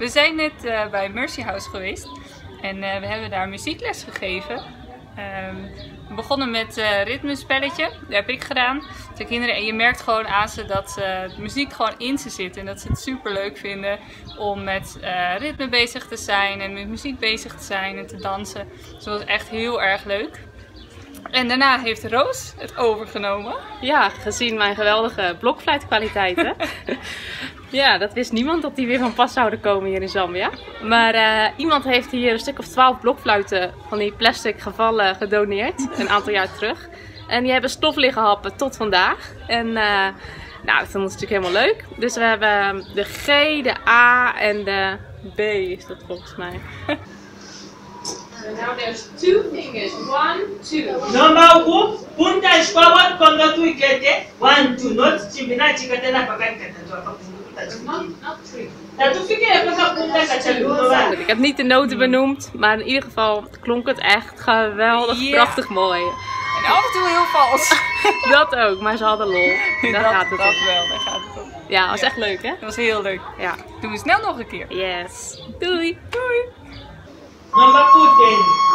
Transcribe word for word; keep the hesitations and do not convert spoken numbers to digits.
We zijn net uh, bij Mercy House geweest en uh, we hebben daar muziekles gegeven. Um, we begonnen met uh, ritmespelletje, dat heb ik gedaan. De kinderen, en je merkt gewoon aan ze dat uh, de muziek gewoon in ze zit en dat ze het super leuk vinden om met uh, ritme bezig te zijn en met muziek bezig te zijn en te dansen. Dus dat was echt heel erg leuk. En daarna heeft Roos het overgenomen. Ja, gezien mijn geweldige blokfluitkwaliteiten. Ja, dat wist niemand dat die weer van pas zouden komen hier in Zambia. Maar uh, iemand heeft hier een stuk of twaalf blokfluiten van die plastic gevallen gedoneerd. Een aantal jaar terug. En die hebben stof liggen happen tot vandaag. En uh, nou, dat vonden ze natuurlijk helemaal leuk. Dus we hebben de G, de A en de B is dat volgens mij. Now there's two fingers. One, two. Number one, punta is forward, kondo tu ikete. One, two, not chimbina chikatena pakati katatu. Not, not three. Ik heb niet de noten benoemd, maar in ieder geval klonk het echt geweldig, yeah. Prachtig mooi. En af en toe heel vals. Dat ook, maar ze hadden lol. Daar dat, gaat het dat om. wel, daar gaat het om. Ja, dat was ja. echt leuk, hè? Dat was heel leuk. Ja. Doen we snel nog een keer. Yes. Doei. Doei. Number two, ten.